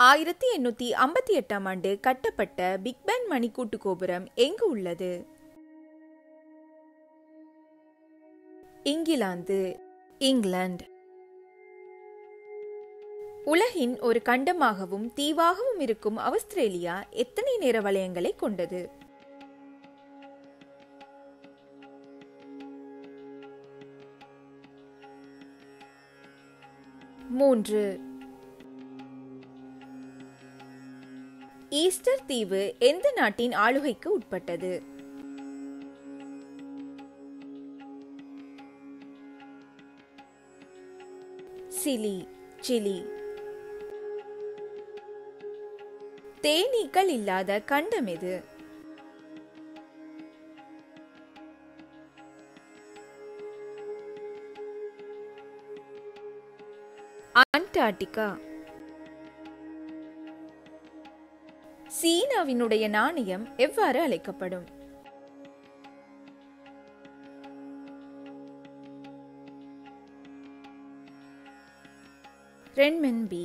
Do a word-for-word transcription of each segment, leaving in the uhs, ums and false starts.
ஆயிரத்தி எண்ணூத்தி ஐம்பத்தி எட்டாம் ஆண்டு கட்டப்பட்ட பிக் பென் மணிக்கூட்டு கோபுரம் எங்கு உள்ளது? இங்கிலாந்து, இங்கிலாந்து. உலகின் ஒரு கண்டமாகவும் தீவாகவும் இருக்கும் ஆஸ்திரேலியா எத்தனை நேர வலயங்களை கொண்டது? மூன்று. ஈஸ்டர் தீவு எந்த நாட்டின் ஆளுகைக்கு உட்பட்டது? Chile, Chile. தேனீக்கள் இல்லாத கண்டம் எது? அண்டார்டிகா. சீனாவினுடைய நாணயம் எவ்வாறு அழைக்கப்படும்? ரென்மின்பி.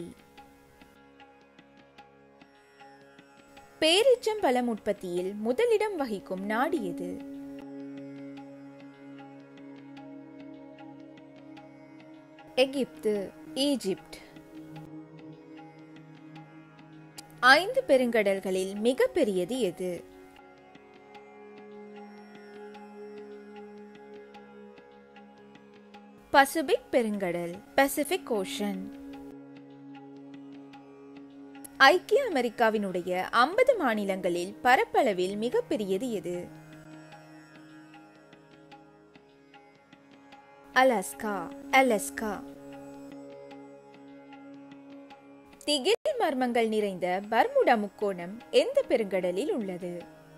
பேரீச்சம்பழம் உற்பத்தியில் முதலிடம் வகிக்கும் நாடு எது? எகிப்து, ஈஜிப்ட். ஐந்து பெருங்கடல்களில் மிக பெரியது எது? பசிபிக் பெருங்கடல், பசிபிக் ஓஷன். ஐக்கிய அமெரிக்காவினுடைய ஐம்பது மாநிலங்களில் பரப்பளவில் மிக பெரியது எது? Alaska, Alaska. திகில் மர்மங்கள் நிறைந்த பர்முடா முக்கோணம் எந்த பெருங்கடலில் உள்ளது?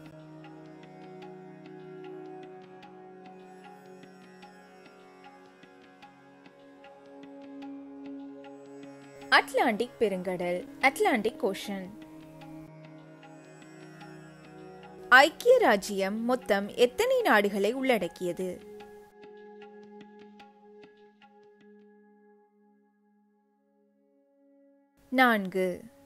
அட்லாண்டிக் பெருங்கடல், அட்லாண்டிக் ஓஷன். ஐக்கிய ராஜ்யம் மொத்தம் எத்தனை நாடுகளை உள்ளடக்கியது? நான்கு.